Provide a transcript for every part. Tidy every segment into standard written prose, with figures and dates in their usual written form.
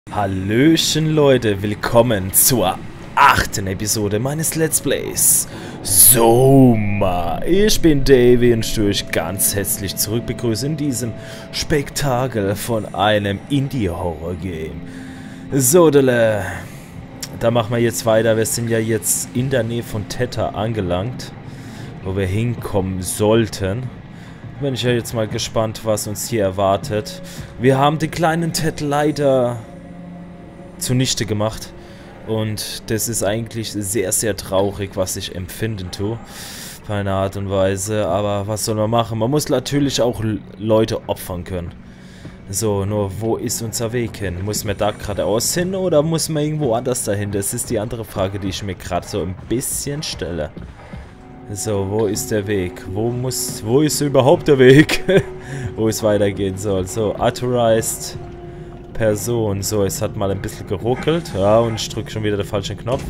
Hallöchen Leute, willkommen zur 8. Episode meines Let's Plays Soma. Ich bin Davy und ich euch ganz herzlich zurückbegrüße in diesem Spektakel von einem Indie-Horror-Game. So, da machen wir jetzt weiter. Wir sind ja jetzt in der Nähe von Theta angelangt, wo wir hinkommen sollten. Bin ich ja jetzt mal gespannt, was uns hier erwartet. Wir haben den kleinen Ted leider zunichte gemacht und das ist eigentlich sehr, sehr traurig, was ich empfinden tue, auf eine Art und Weise, aber was soll man machen? Man muss natürlich auch Leute opfern können. So, nur wo ist unser Weg hin? Muss man da geradeaus hin oder muss man irgendwo anders dahin? Das ist die andere Frage, die ich mir gerade so ein bisschen stelle. So, wo ist der Weg? Wo ist überhaupt der Weg? Wo es weitergehen soll? So, authorized Person. So, es hat mal ein bisschen geruckelt. Ja, und ich drücke schon wieder den falschen Knopf.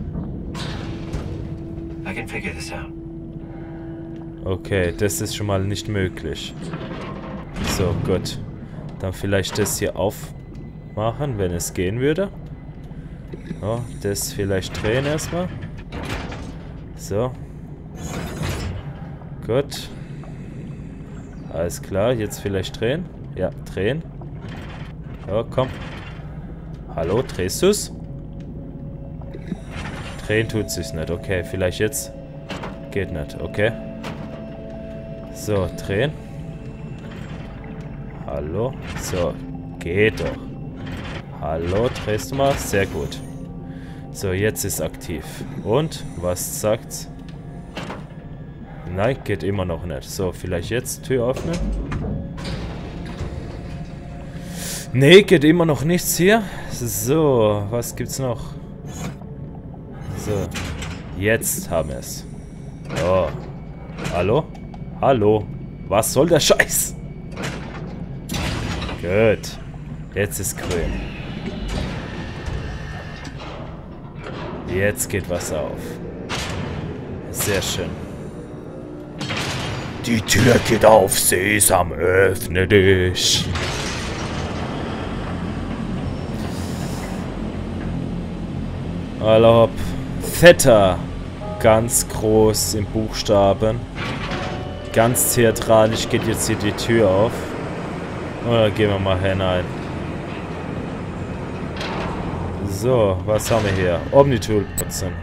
Okay, das ist schon mal nicht möglich. So, gut. Dann vielleicht das hier aufmachen, wenn es gehen würde. Ja, das vielleicht drehen erstmal. So. Gut. Alles klar, jetzt vielleicht drehen. Ja, drehen. Oh, komm. Hallo, drehst du's? Drehen tut sich's nicht. Okay, vielleicht jetzt. Geht nicht, okay. So, drehen. Hallo. So, geht doch. Hallo, drehst du mal? Sehr gut. So, jetzt ist aktiv. Und, was sagt's? Nein, geht immer noch nicht. So, vielleicht jetzt Tür öffnen. Nee, geht immer noch nichts hier. So, was gibt's noch? So, jetzt haben wir es. Oh. Hallo? Hallo? Was soll der Scheiß? Gut. Jetzt ist grün. Jetzt geht was auf. Sehr schön. Die Tür geht auf, Sesam, öffne dich. Hallo, Theta, ganz groß im Buchstaben. Ganz theatralisch geht jetzt hier die Tür auf. Oder gehen wir mal hinein. So, was haben wir hier? Omnitool putzen.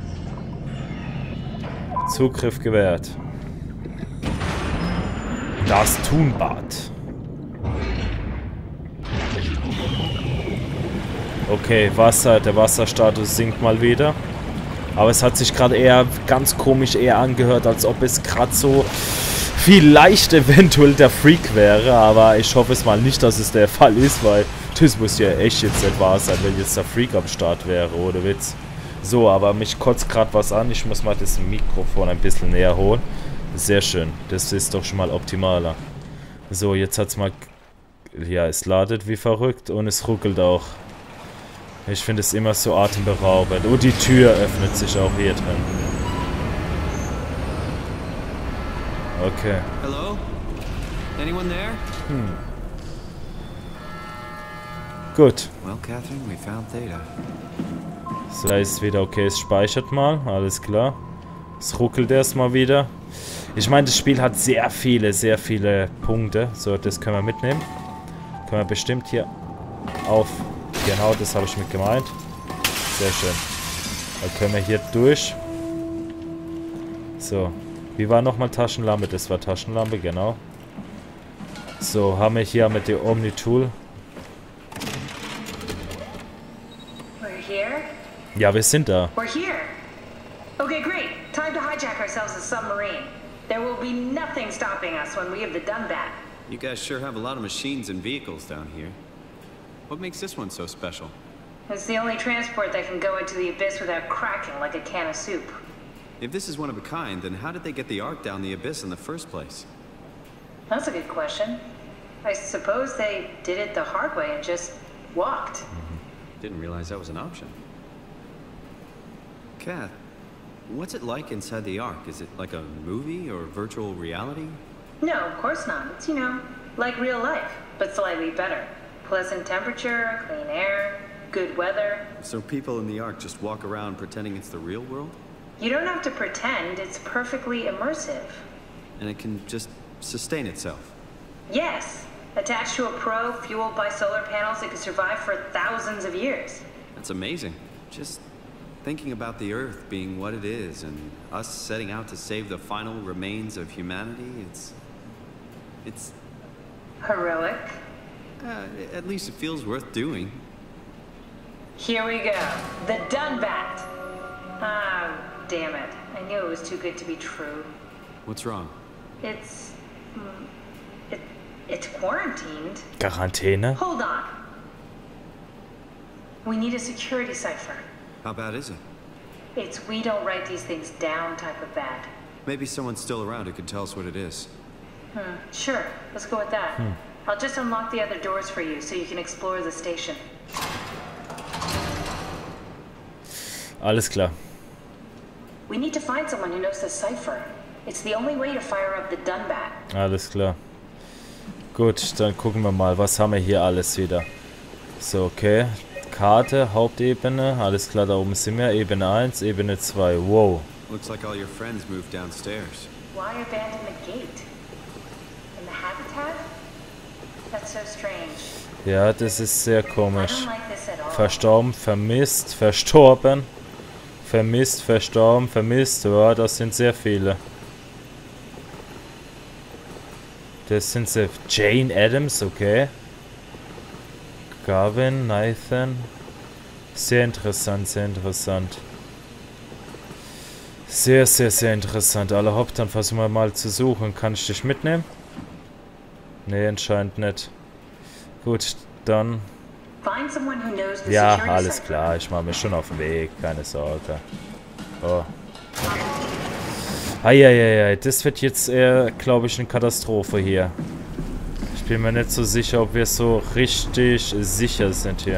Zugriff gewährt. Das Thunbad. Okay, Wasser, der Wasserstatus sinkt mal wieder. Aber es hat sich gerade eher ganz komisch angehört, als ob es gerade so vielleicht eventuell der Freak wäre. Aber ich hoffe es mal nicht, dass es der Fall ist, weil das muss ja echt jetzt nicht wahr sein, wenn jetzt der Freak am Start wäre, oder Witz. So, aber mich kotzt gerade was an. Ich muss mal das Mikrofon ein bisschen näher holen. Sehr schön. Das ist doch schon mal optimaler. So, jetzt hat's mal... Ja, es ladet wie verrückt und es ruckelt auch. Ich finde es immer so atemberaubend. Oh, die Tür öffnet sich auch hier drin. Okay. Hello? Anyone there? Gut. Well, Catherine, we found Theta. So, da ist wieder okay. Es speichert mal. Alles klar. Es ruckelt erstmal wieder. Ich meine, das Spiel hat sehr viele Punkte. So, das können wir mitnehmen. Können wir bestimmt hier auf... Genau, das habe ich mit gemeint. Sehr schön. Dann können wir hier durch. So. Wie war nochmal Taschenlampe? Das war Taschenlampe, genau. So, haben wir hier mit der Omnitool. We're here? Ja, wir sind da. We're here. Okay, great. Time to hijack ourselves a submarine. There will be nothing stopping us when we have done that. You guys sure have a lot of machines and vehicles down here. What makes this one so special? It's the only transport that can go into the abyss without cracking like a can of soup. If this is one of a kind, then how did they get the Ark down the abyss in the first place? That's a good question. I suppose they did it the hard way and just walked. Didn't realize that was an option. Kath, what's it like inside the Ark? Is it like a movie or virtual reality? No, of course not. It's, like real life, but slightly better. Pleasant temperature, clean air, good weather. So people in the Ark just walk around pretending it's the real world? You don't have to pretend, it's perfectly immersive. And it can just sustain itself? Yes. Attached to a probe fueled by solar panels, it could survive for thousands of years. That's amazing. Just thinking about the Earth being what it is and us setting out to save the final remains of humanity, it's Heroic. At least it feels worth doing. Here we go. The Dunbat. Ah, damn it. I knew it was too good to be true. What's wrong? It's quarantined. Quarantäne? Hold on. We need a security cipher. How bad is it? It's we don't write these things down type of bad. Maybe someone's still around who can tell us what it is. Sure. Let's go with that. I'll just unlock the other doors for you so you can explore the station. Alles klar. We need to find someone who knows the cipher. It's the only way to fire up the Dunbat. Alles klar. Gut, dann gucken wir mal, was haben wir hier alles wieder. So, okay. Karte, Hauptebene. Alles klar, da oben sind wir. Ebene 1, Ebene 2. Wow. Looks like all your friends moved downstairs. Why abandon the gate? In the habitat? That's so strange. Ja, das ist sehr I komisch. don't like this at all. Verstorben, vermisst, verstorben. Vermisst, verstorben, vermisst. Ja, das sind sehr viele. Das sind sie. Jane Adams, okay. Gavin, Nathan. Sehr interessant, sehr interessant. Sehr, sehr, sehr interessant. Alle hopp, dann versuchen wir mal zu suchen. Kann ich dich mitnehmen? Ne, anscheinend nicht. Gut, dann... Find someone who knows the Ja, security alles cipher. klar. Ich mache mich schon auf den Weg. Keine Sorge. Oh. Eieiei, das wird jetzt eher, glaube ich, eine Katastrophe hier. Ich bin mir nicht so sicher, ob wir so richtig sicher sind hier.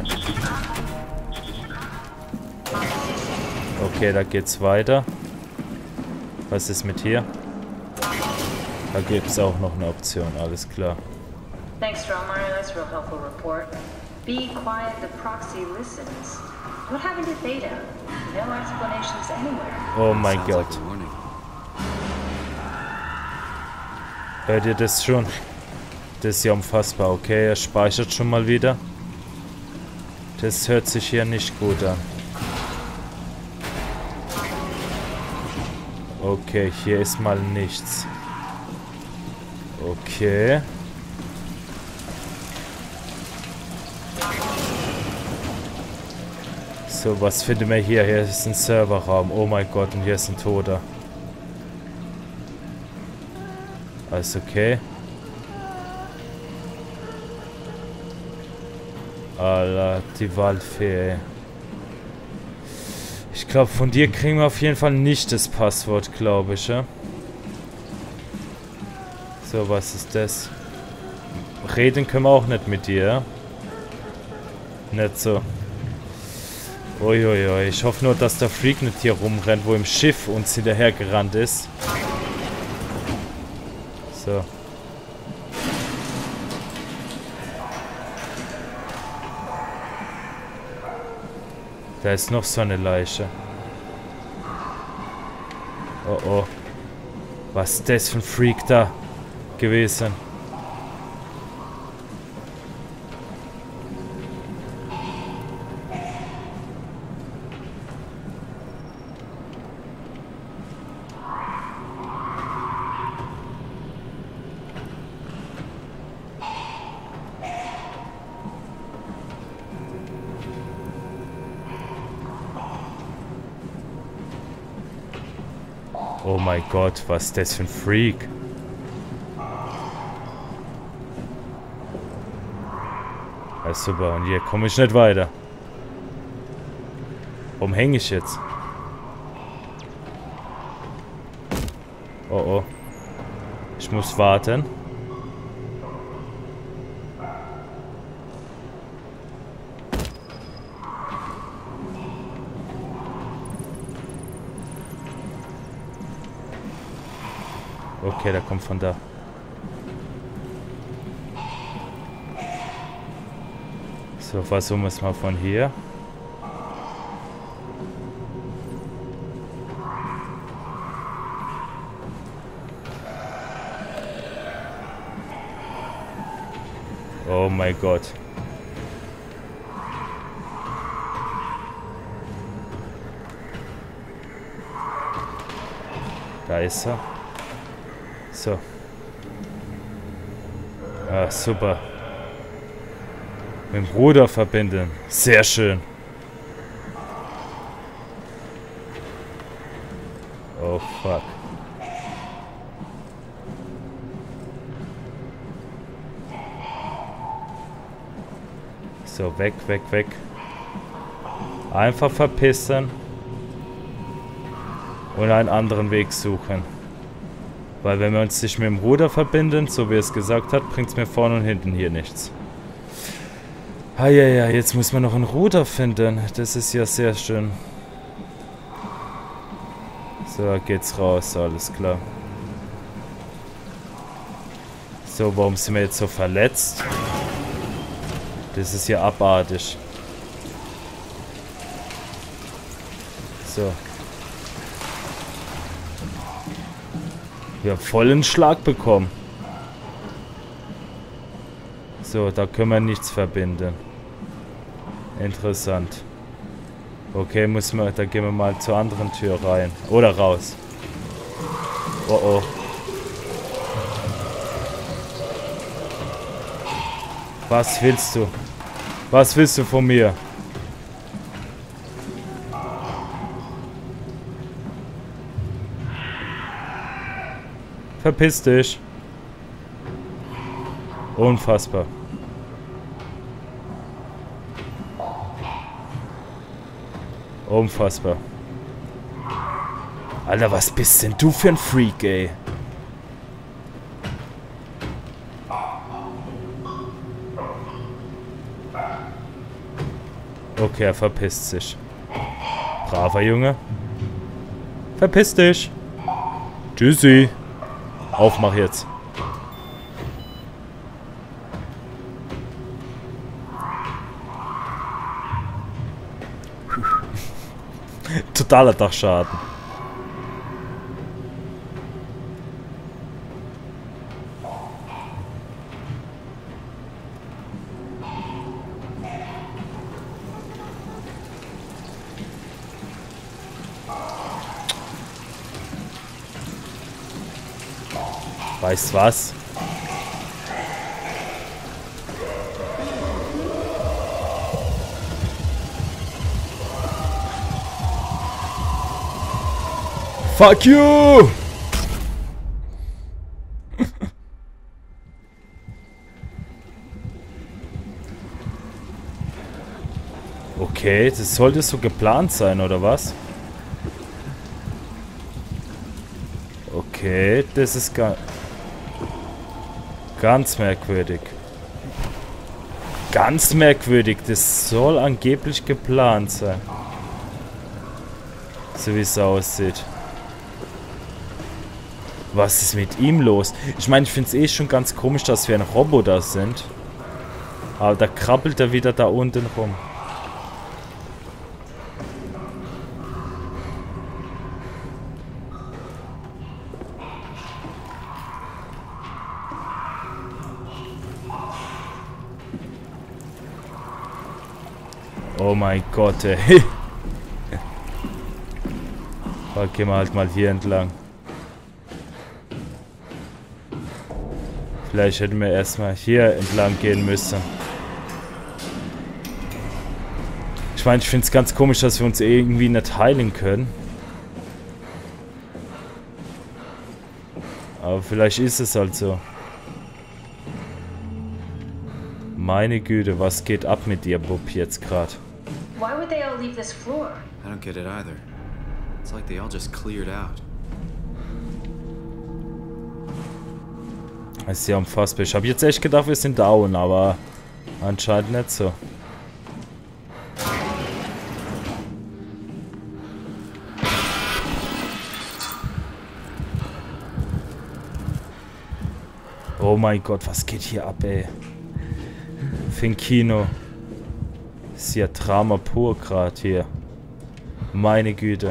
Okay, da geht's weiter. Was ist mit hier? Da gibt es auch noch eine Option, alles klar. Thanks, Dromar. That's a real helpful report. Be quiet, the proxy listens. What happened to Theta? No explanations anywhere. Oh mein Sounds Gott. like a warning. Hört ihr das schon? Das ist ja unfassbar. Okay, er speichert schon mal wieder. Das hört sich hier nicht gut an. Okay, hier ist mal nichts. Okay. So, was finden wir hier? Hier ist ein Serverraum. Oh mein Gott, und hier ist ein Toter. Alles okay. Alter, die Waldfee. Ich glaube, von dir kriegen wir auf jeden Fall nicht das Passwort, glaube ich, ja? So, was ist das? Reden können wir auch nicht mit dir, ja? Nicht so. Uiuiui, ich hoffe nur, dass der Freak nicht hier rumrennt, wo im Schiff uns hinterher gerannt ist. So. Da ist noch so eine Leiche. Oh oh. Was ist das für ein Freak da gewesen? Oh mein Gott, was ist das für ein Freak? Ja, super, und hier komme ich nicht weiter. Warum hänge ich jetzt? Oh oh. Ich muss warten. Okay, der kommt von da. So, versuchen wir es mal von hier. Oh mein Gott. Da ist er. So. Ah, super. Mit dem Ruder verbinden. Sehr schön. Oh, fuck. So, weg, weg, weg. Einfach verpissen. Und einen anderen Weg suchen. Weil wenn wir uns nicht mit dem Ruder verbinden, so wie es gesagt hat, bringt es mir vorne und hinten hier nichts. Ah ja, ja, jetzt muss man noch ein Ruder finden. Das ist ja sehr schön. So, geht's raus, alles klar. So, warum sind wir jetzt so verletzt? Das ist ja abartig. So. Wir haben vollen Schlag bekommen. So, da können wir nichts verbinden. Interessant. Okay, da gehen wir mal zur anderen Tür rein. Oder raus. Oh oh. Was willst du? Was willst du von mir? Verpiss dich. Unfassbar. Unfassbar. Alter, was bist denn du für ein Freak, ey? Okay, er verpisst sich. Braver Junge. Verpiss dich. Tschüssi. Aufmach jetzt. Totaler Dachschaden. Weißt was? Fuck you! Okay, das sollte so geplant sein, oder was? Okay, das ist ganz merkwürdig. Ganz merkwürdig. Das soll angeblich geplant sein. So wie es aussieht. Was ist mit ihm los? Ich meine, ich finde es eh schon ganz komisch, dass wir ein Roboter sind. Aber da krabbelt er wieder da unten rum. Oh mein Gott, ey. Da gehen wir halt mal hier entlang. Vielleicht hätten wir erstmal hier entlang gehen müssen. Ich meine, ich finde es ganz komisch, dass wir uns irgendwie nicht heilen können. Aber vielleicht ist es halt so. Meine Güte, was geht ab mit dir, Bub, jetzt gerade? Why would they all leave this floor? I don't get it either. It's like they all just cleared out. Das ist ja unfassbar. Ich habe jetzt echt gedacht, wir sind down, aber anscheinend nicht so. Oh mein Gott, was geht hier ab, ey? Für ein Kino. Ist ja Drama pur gerade hier. Meine Güte.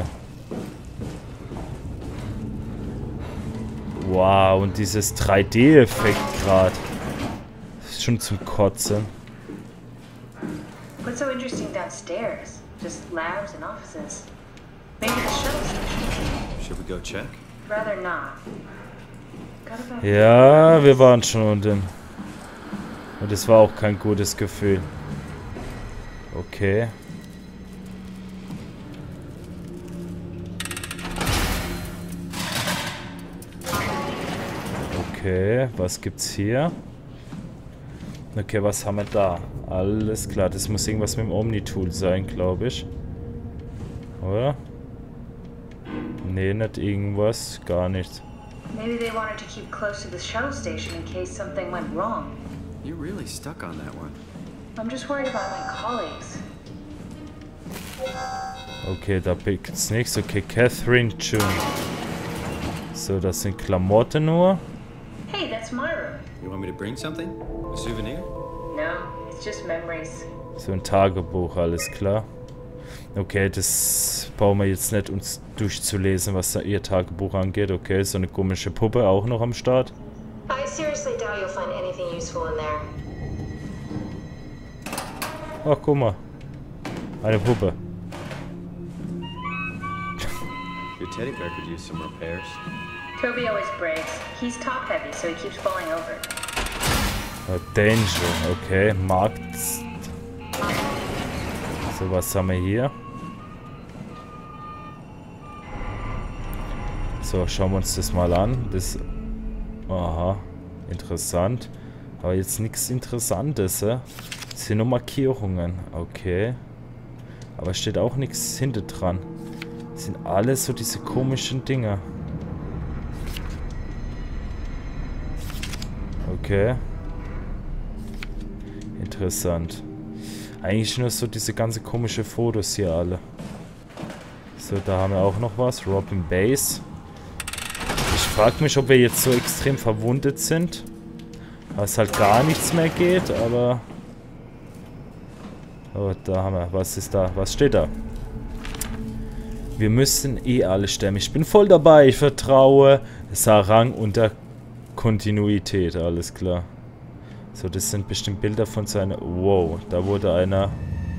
Wow, und dieses 3D-Effekt gerade. Ist schon zum Kotzen. What's so interesting downstairs? Just labs and offices. Maybe the shuttle station. Should we go check? Rather not. Got about Ja, wir waren schon unten. Und es war auch kein gutes Gefühl. Okay. Okay, was gibt's hier? Okay, was haben wir da? Alles klar, das muss irgendwas mit dem Omni-Tool sein, glaube ich. Oder? Nee, nicht irgendwas, gar nichts. Maybe they wanted to keep close to the shuttle station in case something went wrong. You're really stuck on that one. I'm just worried about my colleagues. Okay, da gibt's nichts. Okay, Catherine June. So, das sind Klamotten nur. Hey, that's my room. You want me to bring something? A souvenir? No, it's just memories. So ein Tagebuch, alles klar. Okay, das brauchen wir jetzt nicht uns durchzulesen, was da ihr Tagebuch angeht. Okay, so eine komische Puppe auch noch am Start. I seriously doubt you'll find anything useful in there. Ach, guck mal. Eine Puppe. Your teddy bear could use some repairs. Toby always breaks. He's top heavy, so he keeps falling over. Oh, Danger, okay. Markt. So, was haben wir hier? So, schauen wir uns das mal an. Das. Aha. Interessant. Aber jetzt nichts Interessantes, hä? Das sind nur Markierungen. Okay. Aber steht auch nichts hinter dran. Das sind alles so diese komischen Dinger. Okay. Interessant. Eigentlich nur so diese ganze komische Fotos hier alle. So, da haben wir auch noch was. Robin Base. Ich frage mich, ob wir jetzt so extrem verwundet sind. Was halt gar nichts mehr geht, aber... Oh, da haben wir... Was ist da? Was steht da? Wir müssen eh alle sterben. Ich bin voll dabei. Ich vertraue Sarang und der Kontinuität. Alles klar. So, das sind bestimmt Bilder von seiner... Wow, da wurde einer...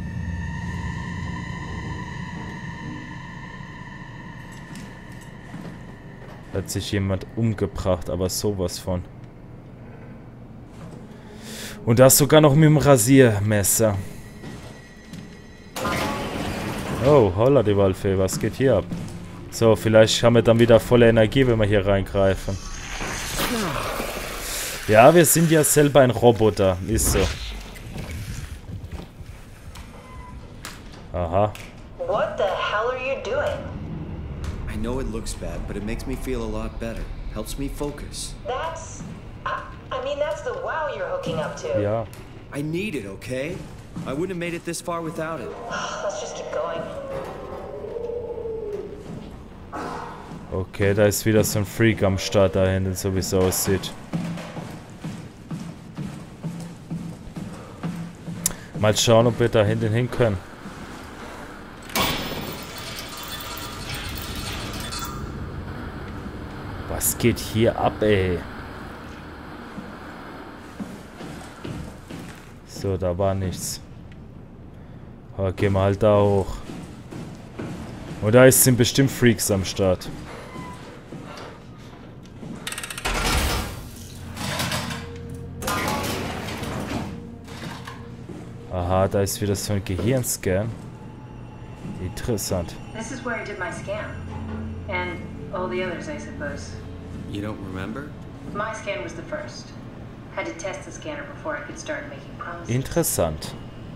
Hat sich jemand umgebracht, aber sowas von. Und das sogar noch mit dem Rasiermesser. Oh, holla die Waldfee, was geht hier ab? So, vielleicht haben wir dann wieder volle Energie, wenn wir hier reingreifen. Ja, wir sind ja selber ein Roboter, ist so. Aha. What the hell are you doing? I know it looks bad, but it makes me feel a lot better. Helps me focus. That's... I mean, that's the wow you're hooking up to. Ja. I need it, okay? I wouldn't have made it this far without it. Let's just keep going. Okay, da ist wieder so ein Freak am Start da hinten, so wie es aussieht. Mal schauen, ob wir da hinten hin können. Was geht hier ab, ey? So, da war nichts. Aber gehen wir halt da hoch. Und da sind bestimmt Freaks am Start. Aha, da ist wieder so ein Gehirnscan. Interessant. This is where I did my scan. And all the others, I suppose. You don't remember? My scan was the first. Had to test the scanner before I could start making promises. Interessant.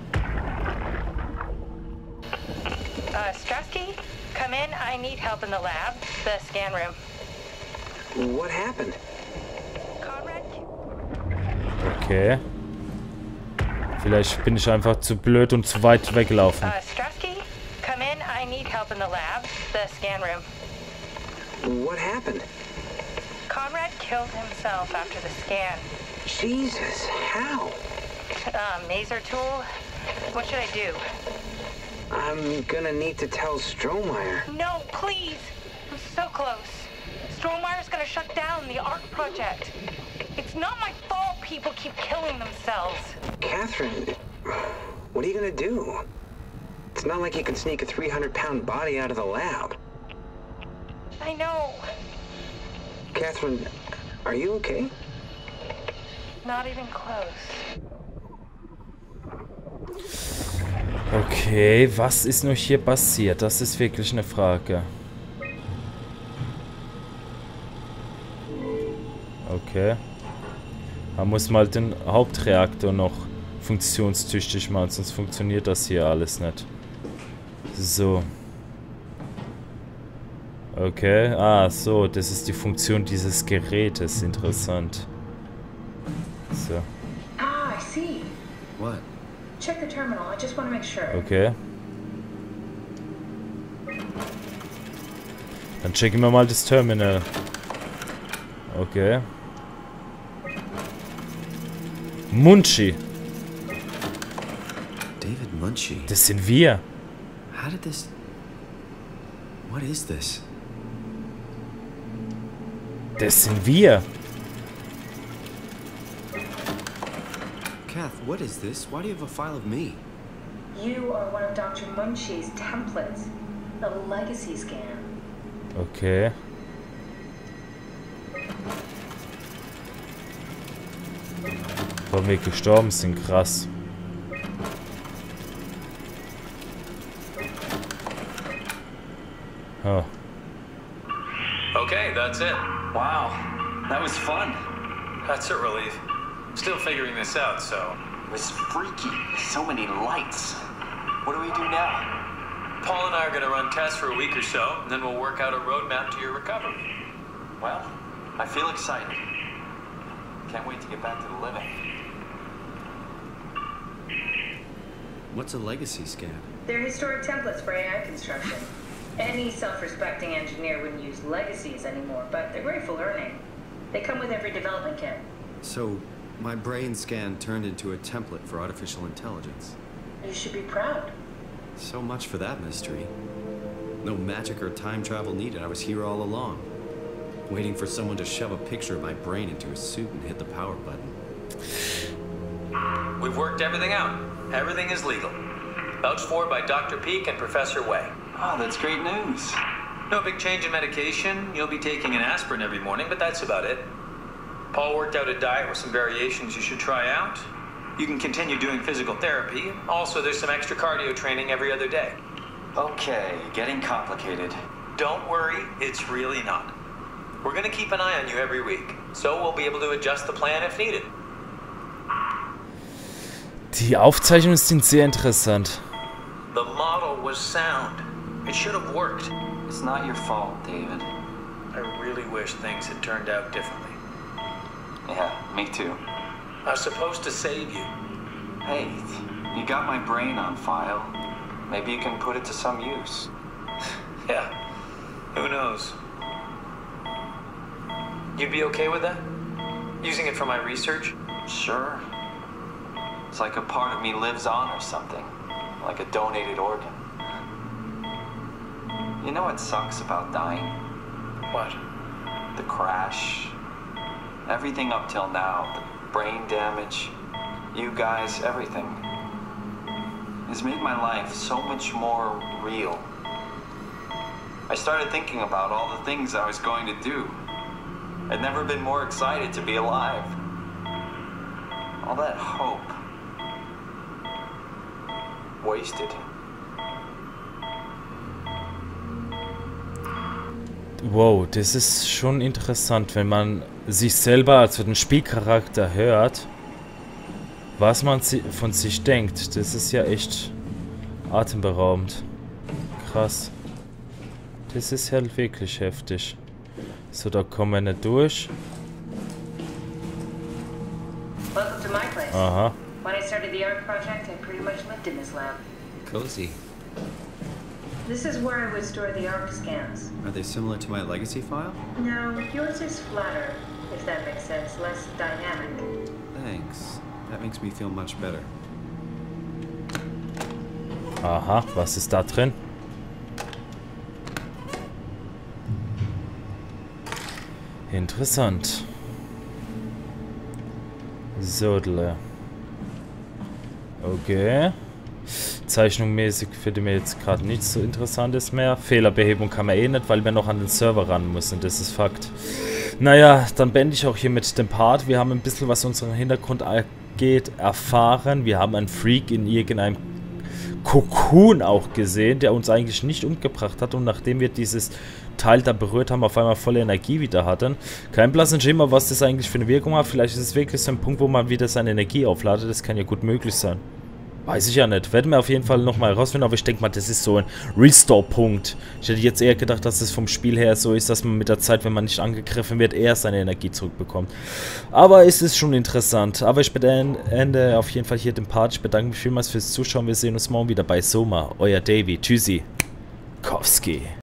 Strasky, come in. I need help in the lab, the scan room. What happened? Conrad? Okay. Vielleicht bin ich einfach zu blöd und zu weit weggelaufen. Strasky, come in. I need help in the lab, the scan room. What happened? Conrad killed himself after the scan. Jesus, how? Maser tool. What should I do? I'm gonna need to tell Strohmeyer. No, please! I'm so close. Strohmeyer's gonna shut down the ARC project. It's not my fault people keep killing themselves. Catherine, what are you gonna do? It's not like you can sneak a 300-pound body out of the lab. I know. Catherine, are you okay? Not even close. Okay, was ist nur hier passiert? Das ist wirklich eine Frage. Okay. Man muss mal den Hauptreaktor noch funktionstüchtig machen, sonst funktioniert das hier alles nicht. So. Okay, ah, so, das ist die Funktion dieses Gerätes. Interessant. So. Ah, I see. What? Check the terminal. I just want to make sure. Okay. Dann checken wir mal das Terminal. Okay. Munchi. David Munchi. Das sind wir. How did this... What is this? Das sind wir. Kath, what is this? Why do you have a file of me? You are one of Dr. Munchi's templates. The legacy scan. Okay. Warum wir gestorben sind, krass. Oh. Okay, that's it. Wow, that was fun. That's a relief. Still figuring this out, so... It was freaky. So many lights. What do we do now? Paul and I are going to run tests for a week or so, and then we'll work out a roadmap to your recovery. Well, I feel excited. Can't wait to get back to the living. What's a legacy scan? They're historic templates for AI construction. Any self-respecting engineer wouldn't use legacies anymore, but they're great for learning. They come with every development kit. So, my brain scan turned into a template for artificial intelligence. You should be proud. So much for that mystery. No magic or time travel needed. I was here all along. Waiting for someone to shove a picture of my brain into a suit and hit the power button. We've worked everything out. Everything is legal. Vouched for by Dr. Peak and Professor Wei. Oh, that's great news. No big change in medication. You'll be taking an aspirin every morning, but that's about it. Paul worked out a diet with some variations you should try out. You can continue doing physical therapy. Also, there's some extra cardio training every other day. Okay, getting complicated. Don't worry, it's really not. We're going to keep an eye on you every week, so we'll be able to adjust the plan if needed. Die Aufzeichnungen sind sehr interessant. The model was sound. It should have worked. It's not your fault, David. I really wish things had turned out differently. Yeah, me too. I was supposed to save you. Hey, you got my brain on file. Maybe you can put it to some use. Yeah, who knows? You'd be okay with that? Using it for my research? Sure. It's like a part of me lives on or something. Like a donated organ. You know what sucks about dying? What? The crash. Everything up till now. The brain damage. You guys, everything. Has made my life so much more real. I started thinking about all the things I was going to do. I'd never been more excited to be alive. All that hope. Wasted. Wow, das ist schon interessant, wenn man sich selber, also den Spielcharakter hört, was man von sich denkt. Das ist ja echt atemberaubend. Krass. Das ist halt wirklich heftig. So, da kommen wir nicht durch. Welcome to my place. Aha. When I started the ARC project, I pretty much lived in this lab. Cozy. This is where I would store the ARC scans. Are they similar to my legacy file? No, yours is flatter, if that makes sense, less dynamic. Thanks. That makes me feel much better. Aha, was ist da drin? Interessant. Sodle. Okay. Zeichnungsmäßig finde ich mir jetzt gerade nichts so Interessantes mehr. Fehlerbehebung kann man eh nicht, weil wir noch an den Server ran müssen. Das ist Fakt. Naja, dann beende ich auch hier mit dem Part. Wir haben ein bisschen, was unseren Hintergrund angeht, erfahren. Wir haben einen Freak in irgendeinem Kokon auch gesehen, der uns eigentlich nicht umgebracht hat. Und nachdem wir dieses Teil da berührt haben, auf einmal volle Energie wieder hatten. Kein blassen Schimmer, was das eigentlich für eine Wirkung hat. Vielleicht ist es wirklich so ein Punkt, wo man wieder seine Energie aufladet. Das kann ja gut möglich sein. Weiß ich ja nicht. Werden wir auf jeden Fall nochmal herausfinden, aber ich denke mal, das ist so ein Restore-Punkt. Ich hätte jetzt eher gedacht, dass es vom Spiel her so ist, dass man mit der Zeit, wenn man nicht angegriffen wird, eher seine Energie zurückbekommt. Aber es ist schon interessant. Aber ich beende auf jeden Fall hier den Part. Ich bedanke mich vielmals fürs Zuschauen. Wir sehen uns morgen wieder bei Soma. Euer Davy. Tschüssi. Kowski.